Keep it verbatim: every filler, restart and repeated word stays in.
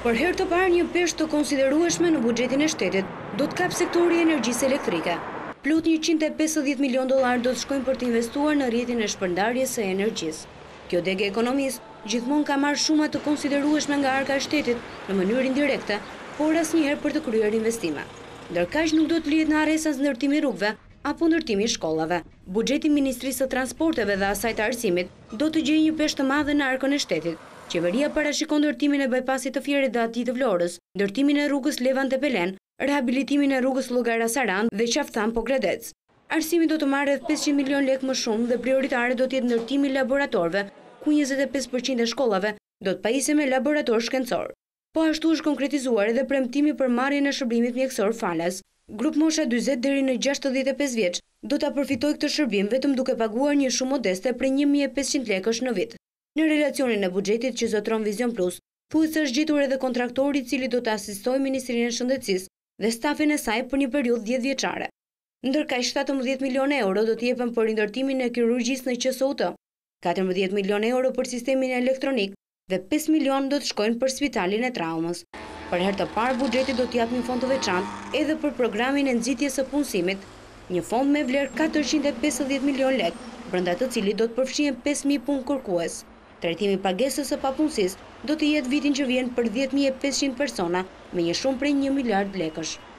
Për herë të parë një peshë të konsiderueshme në buxhetin e shtetit do të kap sektori i energjisë elektrike. Plot njëqind e pesëdhjetë milion dollar do të shkojnë për të investuar në rrjetin e shpërndarjes së energjisë. Kjo degë e ekonomisë gjithmonë ka marrë shuma të konsiderueshme nga arka e shtetit në mënyrë indirekte, por asnjëherë për të kryer investime. Ndërkaq nuk do të lihet në arrestas ndërtimi i rrugëve apo ndërtimi i shkollave. Buxheti i Ministrisë së Transporteve dhe asaj të Arsimit do të gjejë një peshë të madhe në arkën e shtetit. Qeveria parashikon ndërtimin e bypasit të Fierit dhe atij të Vlorës, ndërtimin e rrugës Levante-Pelen, rehabilitimin e rrugës Llogara-Saran dhe Qaftan-Pokradec. Arsimi do të marrë rreth pesëqind milion lekë më shumë dhe prioritare do të jetë ndërtimi i laboratorëve, ku njëzet e pesë përqind e shkollave do të pajisen me laborator shkencor. Po ashtu është konkretizuar edhe premtimi për marrjen e shërbimit mjekësor falas. Grup mosha dyzet deri në gjashtëdhjetë e pesë vjeç do ta përfitojë këtë shërbim vetëm duke paguar një shumë modeste prej një mijë e pesëqind lekësh në vit. Në relacionin e buxhetit që zotron Vision Plus, thuhet se është gjetur edhe kontraktori i cili do të asistojë Ministrinë e Shëndetësisë dhe stafin e saj për një periudhë dhjetë vjeçare. Ndërkaq shtatëmbëdhjetë milionë euro do të jepen për rindërtimin e kirurgjisë në Q S U T, katërmbëdhjetë milionë euro për sistemin elektronik dhe pesë milionë do të shkojnë për spitalin e traumës. Për herë të parë buxheti do të japë një fond të veçantë edhe për programin e nxitjes së punësimit, një fond me vlerë katërqind e pesëdhjetë milionë lekë, brenda të cilit do të përfshihen pesë mijë punë kërkues. Trajtimi i pagesës së papunësisë do të jetë vitin që vjen për dhjetë mijë e pesëqind persona me një shumë prej një miliard lekësh.